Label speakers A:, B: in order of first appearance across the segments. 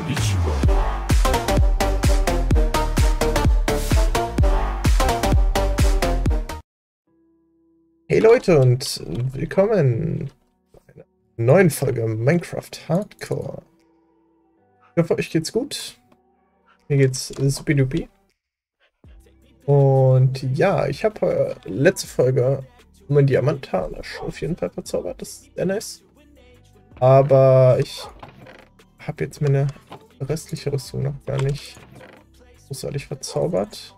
A: Hey Leute und willkommen zu einer neuen Folge Minecraft Hardcore. Ich hoffe, euch geht's gut. Mir geht's supidupi. Und ja, ich habe letzte Folge um ein Diamantharnisch auf jeden Fall verzaubert. Das ist sehr nice. Aber ich habe jetzt meine restliche Rüstung noch gar nicht großartig verzaubert.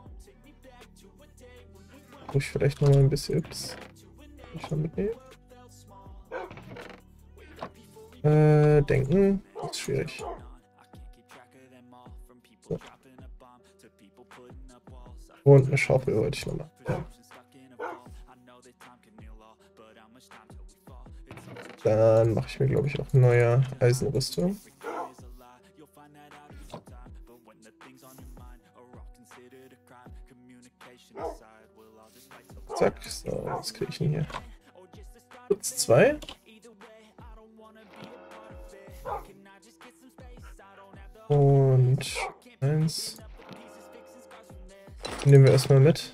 A: Wo ich vielleicht noch mal ein bisschen schon mitnehmen. Denken ist schwierig. So. Und eine Schaufel wollte ich nochmal. Ja. Dann mache ich mir, glaube ich, auch eine neue Eisenrüstung. Zack, so, was kriege ich denn hier? Schutz 2. Und 1. Nehmen wir erstmal mit.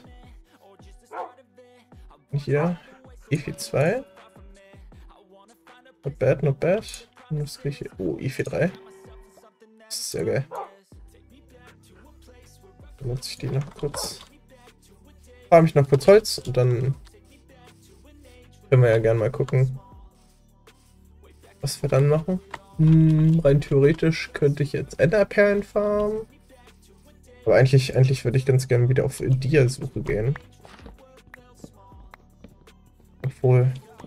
A: Hier, EFI 2. Not bad, not bad. Und was kriege ich hier? Oh, EFI 3. Das ist sehr geil. Dann nutze ich die noch kurz. Farm ich noch kurz Holz und dann können wir ja gerne mal gucken, was wir dann machen. Rein theoretisch könnte ich jetzt Enderperlen farmen. Aber eigentlich würde ich ganz gerne wieder auf Dia-Suche gehen. Obwohl.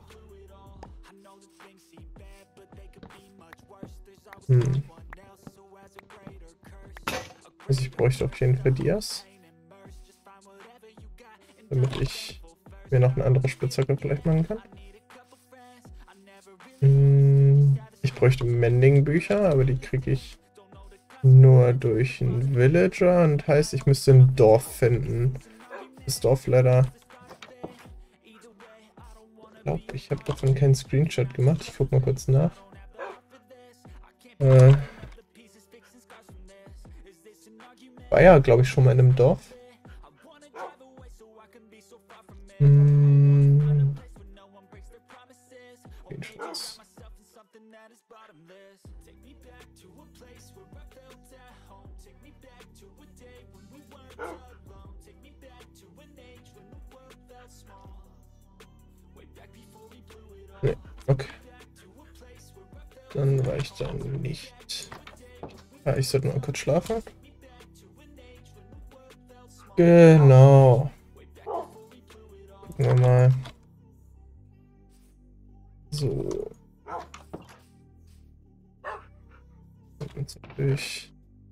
A: Also ich bräuchte auf jeden Fall Dias. Damit ich mir noch eine andere Spitzhacke vielleicht machen kann. Ich bräuchte Mending-Bücher, aber die kriege ich nur durch einen Villager und heißt, ich müsste ein Dorf finden. Das Dorf leider. Ich glaube, ich habe davon keinen Screenshot gemacht. Ich gucke mal kurz nach. War ja, glaube ich, schon mal in einem Dorf. Nee, okay. Dann war ich dann nicht. Ja, ich sollte mal kurz schlafen. Genau. Gucken wir mal. So. Und jetzt natürlich.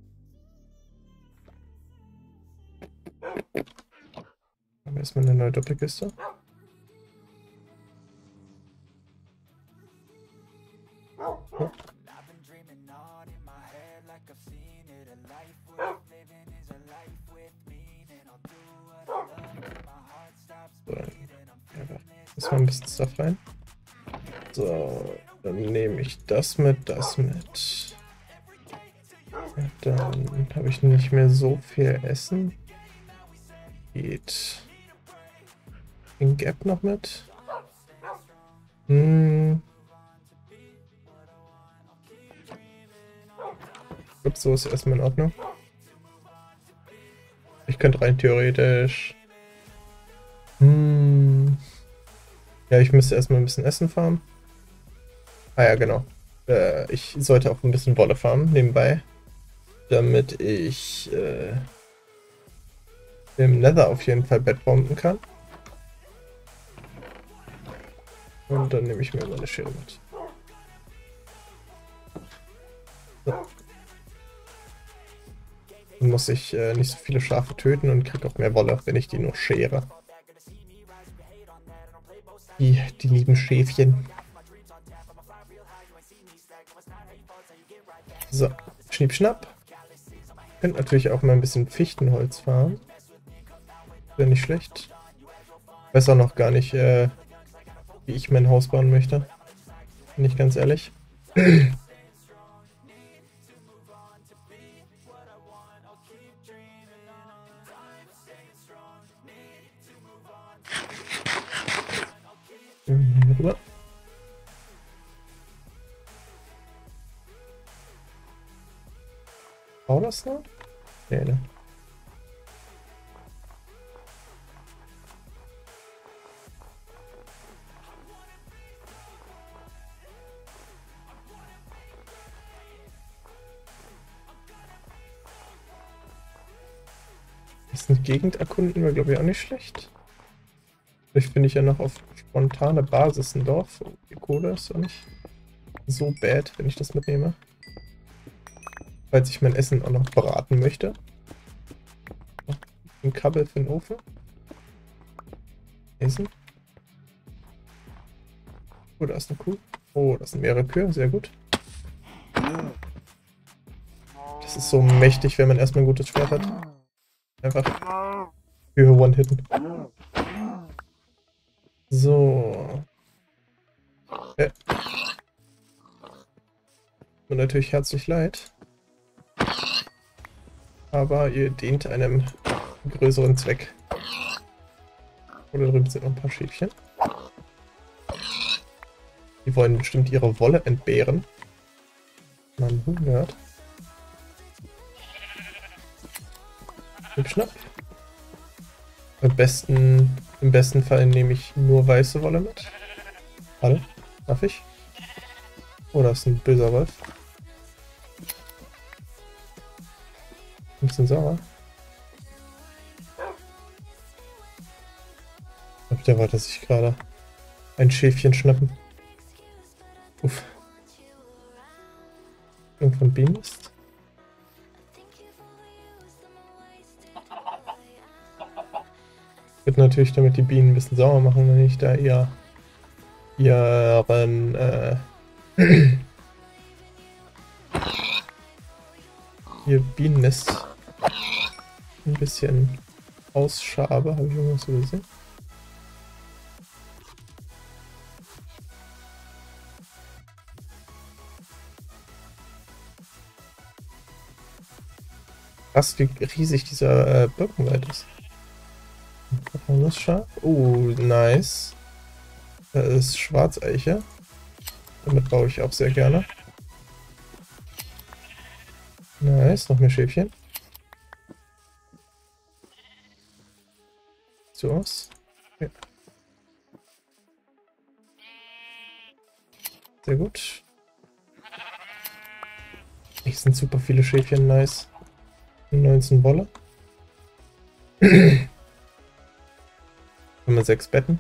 A: Haben wir erstmal eine neue Doppelkiste. Oh. So, ja, ein bisschen Stuff rein. So, dann nehme ich das mit, das mit. Ja, dann habe ich nicht mehr so viel Essen. Geht den Gap noch mit. Gut, so ist erstmal in Ordnung. Ich könnte rein theoretisch. Ja, ich müsste erstmal ein bisschen Essen farmen. Ah ja, genau. Ich sollte auch ein bisschen Wolle farmen nebenbei. Damit ich im Nether auf jeden Fall Bettbomben kann. Und dann nehme ich mir meine Schere mit. So. Dann muss ich nicht so viele Schafe töten und kriege auch mehr Wolle, wenn ich die nur schere. Die lieben Schäfchen. So, Schnipp, schnapp. Könnt natürlich auch mal ein bisschen Fichtenholz farmen. Wäre nicht schlecht. Weiß auch noch gar nicht, wie ich mein Haus bauen möchte. Bin ich ganz ehrlich. rüber. Braucht das noch? Nee, ne. Ist eine Gegend erkunden, wäre glaube ich auch nicht schlecht. Vielleicht finde ich ja noch auf spontane Basis ein Dorf. Oh, die Kohle ist doch nicht so bad, wenn ich das mitnehme. Falls ich mein Essen auch noch braten möchte. Ein Kabel für den Ofen. Essen. Oh, da ist eine Kuh. Oh, das sind mehrere Kühe, sehr gut. Das ist so mächtig, wenn man erstmal ein gutes Schwert hat. Einfach Kühe one-hitten. So. Ja. Tut natürlich herzlich leid. Aber ihr dient einem größeren Zweck. Oder drüben sind noch ein paar Schäfchen. Die wollen bestimmt ihre Wolle entbehren. Man hungert. Schnipp. Im besten Fall nehme ich nur weiße Wolle mit. Hallo? Darf ich? Oh, da ist ein böser Wolf. Ein bisschen sauer. Ich glaube, der wollte sich gerade ein Schäfchen schnappen. Uff. Irgendwann Bienen ist. Wird natürlich damit die Bienen ein bisschen sauer machen, wenn ich da ihren ihr Bienennest ein bisschen ausschabe. Habe ich irgendwas so gesehen? Krass, wie riesig dieser Birkenwald ist. Nussschaf. Oh, nice. Da ist Schwarzeiche. Damit baue ich auch sehr gerne. Nice, noch mehr Schäfchen. So aus. Okay. Sehr gut. Hier sind super viele Schäfchen, nice. 19 Wolle. Haben wir 6 Betten.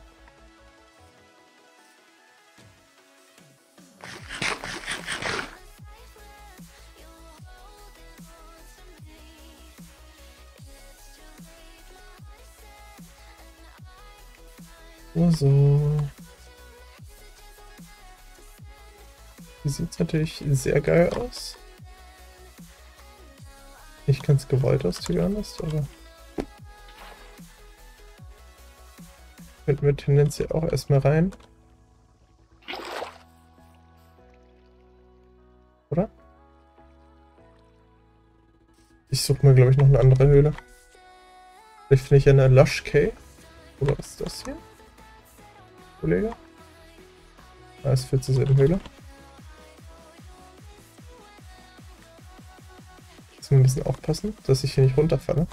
A: So. Hier sieht es natürlich sehr geil aus. Nicht ganz gewollt aus, to be honest, aber könnten wir tendenziell auch erstmal rein. Oder? Ich suche mir, glaube ich, noch eine andere Höhle. Vielleicht finde ich eine Lush Cave. Oder was ist das hier? Kollege? Ah, es führt zur selben Höhle. Jetzt mal ein bisschen aufpassen, dass ich hier nicht runterfalle.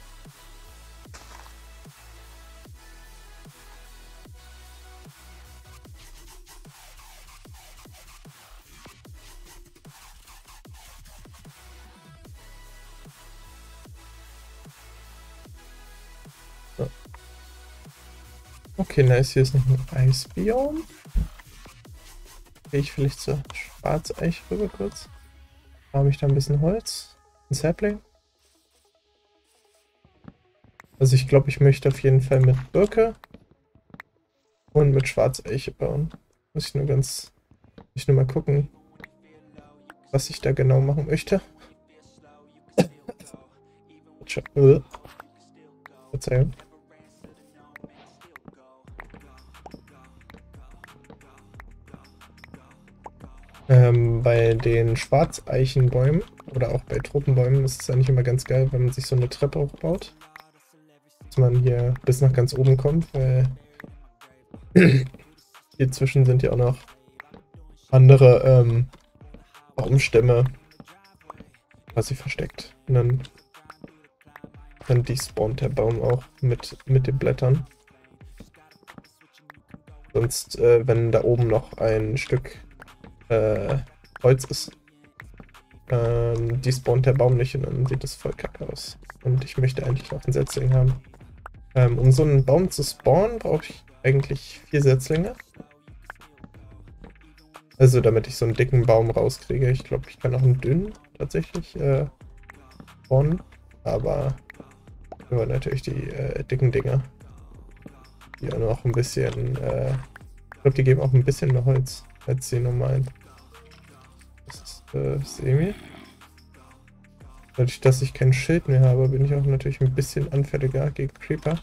A: So. Okay, nice, hier ist noch ein Eisbiom. Gehe ich vielleicht zur Schwarzeich rüber kurz. Habe ich da ein bisschen Holz. Ein Sapling. Also ich glaube, ich möchte auf jeden Fall mit Birke und mit Schwarzeiche bauen. Muss ich nur mal gucken, was ich da genau machen möchte. Verzeihung. Bei den Schwarzeichenbäumen oder auch bei Tropenbäumen ist es eigentlich immer ganz geil, wenn man sich so eine Treppe hochbaut. Dass man hier bis nach ganz oben kommt, weil hier zwischen sind ja auch noch andere Baumstämme quasi versteckt. Und dann despawnt der Baum auch mit den Blättern. Sonst, wenn da oben noch ein Stück Holz ist, despawnt der Baum nicht und dann sieht das voll kacke aus. Und ich möchte eigentlich auch einen Setzling haben. Um so einen Baum zu spawnen, brauche ich eigentlich 4 Setzlinge. Also damit ich so einen dicken Baum rauskriege. Ich glaube, ich kann auch einen dünnen tatsächlich spawnen. Aber wir natürlich die dicken Dinger. Die auch noch ein bisschen, ich glaube, die geben auch ein bisschen mehr Holz als die normalen. Das ist Semi. Dadurch, dass ich kein Schild mehr habe, bin ich auch natürlich ein bisschen anfälliger gegen Creeper.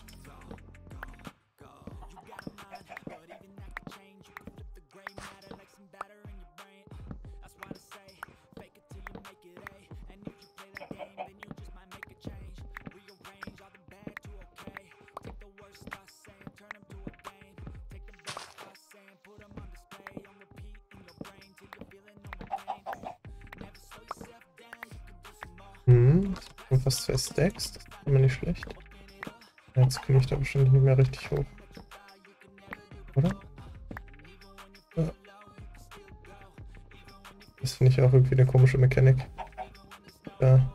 A: Und fast 2 Stacks, das ist immer nicht schlecht. Jetzt komme ich da bestimmt nicht mehr richtig hoch. Oder? Ja. Das finde ich auch irgendwie eine komische Mechanik. Da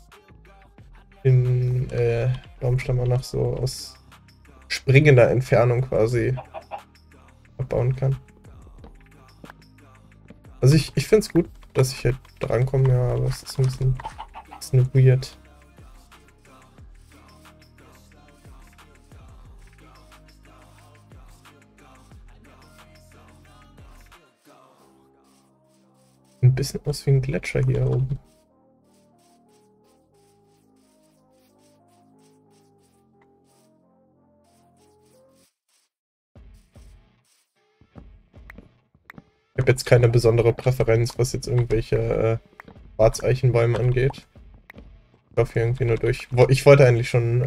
A: den Baumstamm auch noch so aus springender Entfernung quasi abbauen kann. Also ich finde es gut, dass ich halt drankomme, ja, aber es ist ein bisschen weird. Ein bisschen aus wie ein Gletscher hier oben. Ich habe jetzt keine besondere Präferenz, was jetzt irgendwelche Schwarzeichenbäume angeht. Ich laufe hier irgendwie nur durch. Ich wollte eigentlich schon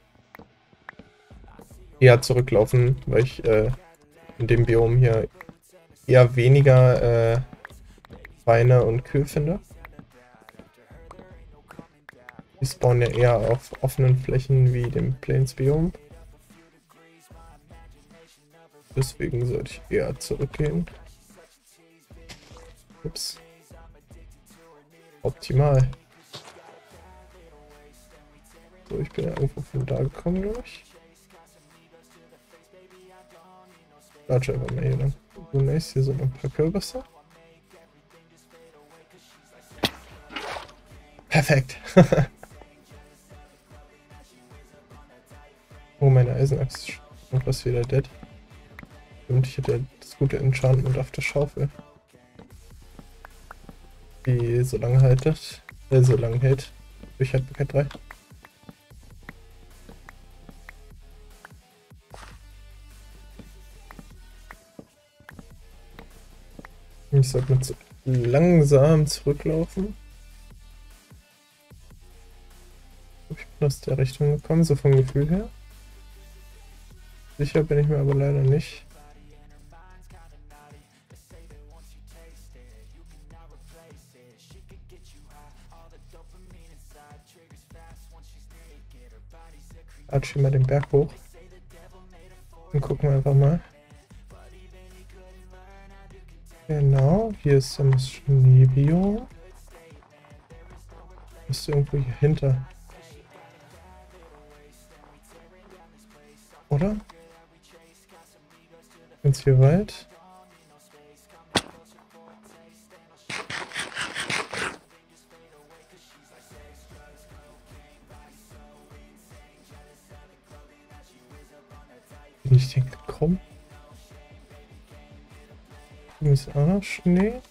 A: eher zurücklaufen, weil ich in dem Biom hier eher weniger Schweine und Kühe finde. Die spawnen ja eher auf offenen Flächen wie dem Plains-Biom. Deswegen sollte ich eher zurückgehen. Ups. Optimal. So, ich bin ja irgendwo von da gekommen, glaube ich. Latsche einfach mal hier lang. So nice, hier sind noch ein paar Kürbisse. Perfekt. Oh, meine Eisenachse ist noch was wieder dead. Und ich hätte das gute Enchantment auf der Schaufel. Die so lange haltet. So lange hält. Durchhaltbarkeit 3. Ich sollte mal langsam zurücklaufen. Ich bin aus der Richtung gekommen, so vom Gefühl her. Sicher bin ich mir aber leider nicht. Latsche mal den Berg hoch. Und gucken wir einfach mal. Genau, hier ist das Schneebiom. Ist irgendwo hier hinter. Oder? Jetzt hier Wald. Bin ich denn gekommen? Hier ist auch noch Schnee.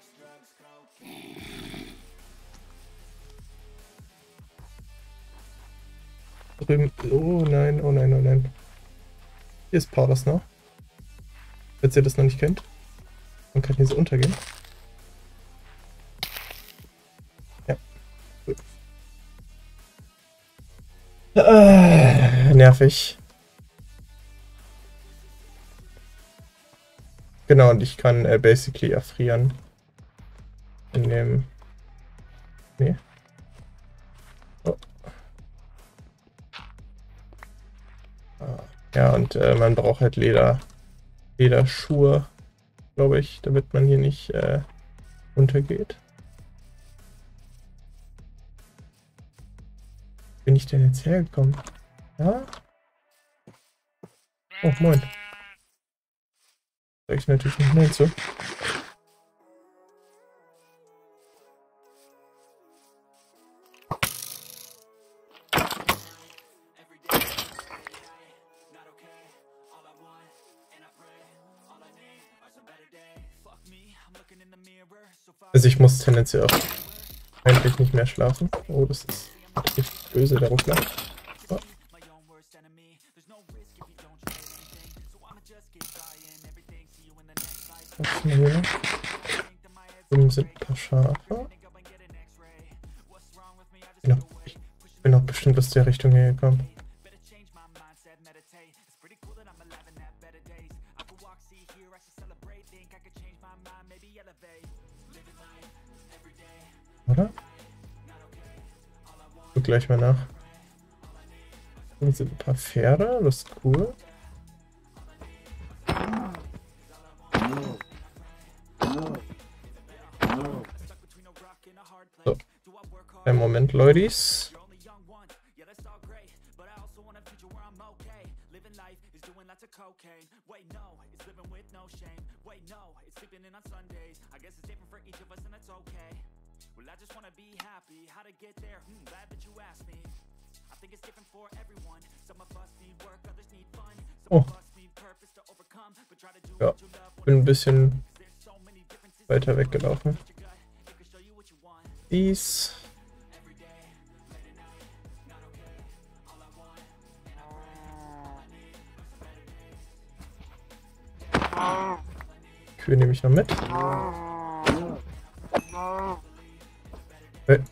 A: Drüben. Oh nein, oh nein, oh nein. Hier ist Powder Snow. Falls ihr das noch nicht kennt. Man kann hier so untergehen. Ja. Gut. Nervig. Genau, und ich kann basically erfrieren. In dem... Nee. Oh. Ja, und man braucht halt Lederschuhe, glaube ich, damit man hier nicht untergeht. Bin ich denn jetzt hergekommen? Ja? Oh, moin. Sag ich natürlich nicht nein zu. Also ich muss tendenziell auch eigentlich nicht mehr schlafen. Oh, das ist richtig böse, der Ruckler. Oh. Was ist denn hier noch? Drüben sind ein paar Schafe. Ich bin auch bestimmt aus der Richtung hier gekommen. Oder? Guck gleich mal nach. Hier sind ein paar Pferde, das ist cool. So. Einen Moment, Leutis. Oh. Ja, bin ein bisschen weiter weggelaufen. Dies. Kühe nehme ich noch mit. Hey.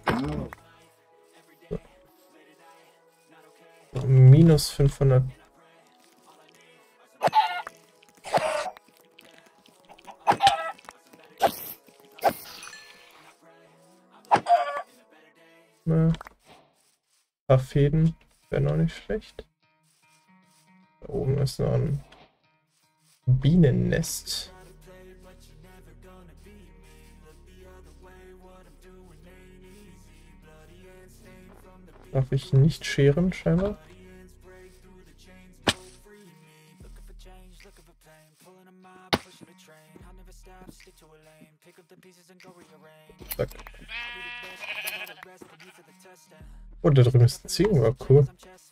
A: So. Minus 500. Ein paar Fäden wäre noch nicht schlecht. Da oben ist noch ein Bienennest. Darf ich nicht scheren, scheinbar? Zack. Oh, da drüben ist ein Ziegenbock, cool.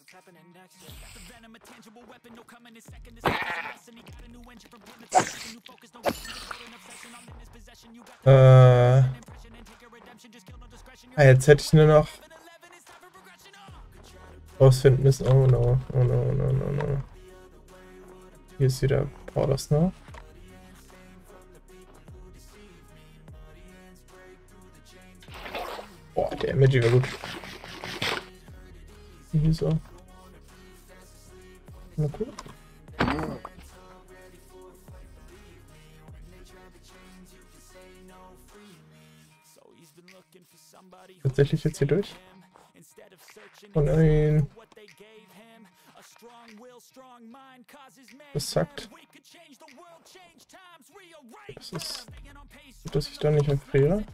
A: Jetzt hätte ich nur noch rausfinden müssen. Oh no, oh no, no, no, no. Hier ist wieder Powder Snow. Boah, der Emoji war gut. Hier so. Na cool. Tatsächlich jetzt hier durch? Oh nein. Das zackt. Das ist gut, dass ich da nicht erfriere.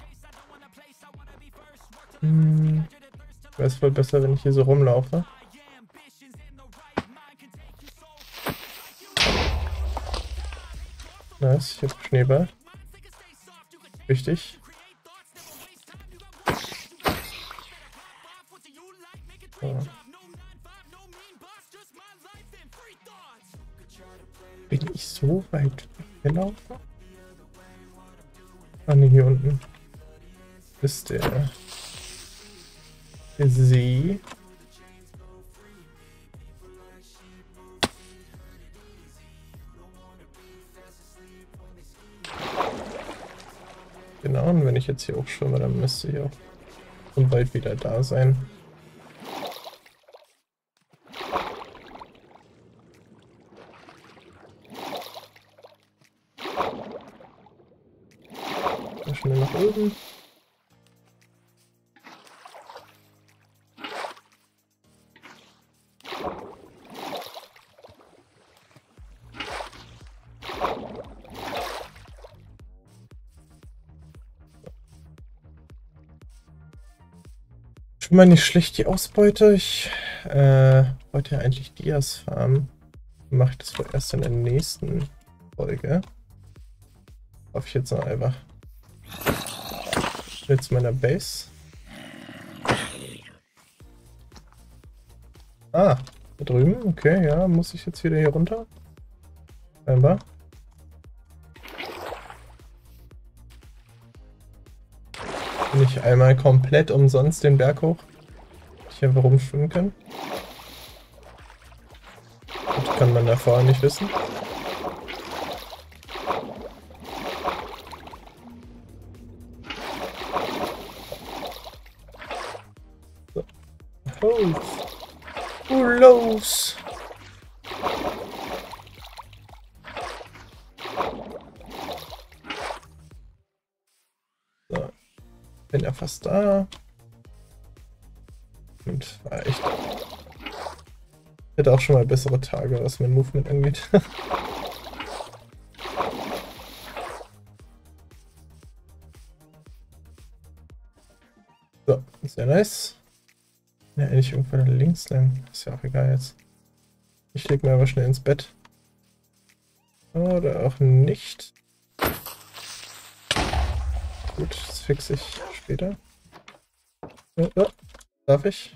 A: Wäre es voll besser, wenn ich hier so rumlaufe. Nice, ich habe Schneeball. Wichtig. So. Bin ich so weit gelaufen? Ah ne, hier unten ist der See. Genau, und wenn ich jetzt hier hochschwimme, dann müsste ich auch schon bald wieder da sein. Hm. Schon mal nicht schlecht die Ausbeute. Ich wollte ja eigentlich Dias farmen. Mache ich das vorerst in der nächsten Folge. Hoffe ich jetzt noch einfach. Jetzt meiner Base. Ah, da drüben. Okay, ja, muss ich jetzt wieder hier runter? Scheinbar. Bin ich einmal komplett umsonst den Berg hoch. Ich einfach rumschwimmen kann. Das kann man da vorher nicht wissen. So. Los! So. Bin ja fast da. Und war echt. Ich hätte auch schon mal bessere Tage, was mein Movement angeht. So, sehr nice. Ja, eigentlich irgendwo da links lang. Ist ja auch egal jetzt. Ich leg mir aber schnell ins Bett. Oder auch nicht. Gut, das fixe ich später. Ja, darf ich?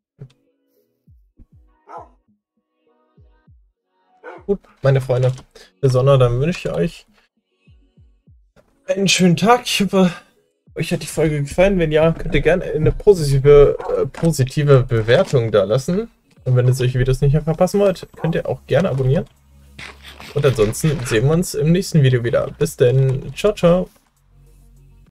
A: Gut, meine Freunde der Sonne, dann wünsche ich euch einen schönen Tag. Ich hoffe, euch hat die Folge gefallen. Wenn ja, könnt ihr gerne eine positive Bewertung da lassen. Und wenn ihr solche Videos nicht mehr verpassen wollt, könnt ihr auch gerne abonnieren. Und ansonsten sehen wir uns im nächsten Video wieder. Bis denn. Ciao, ciao.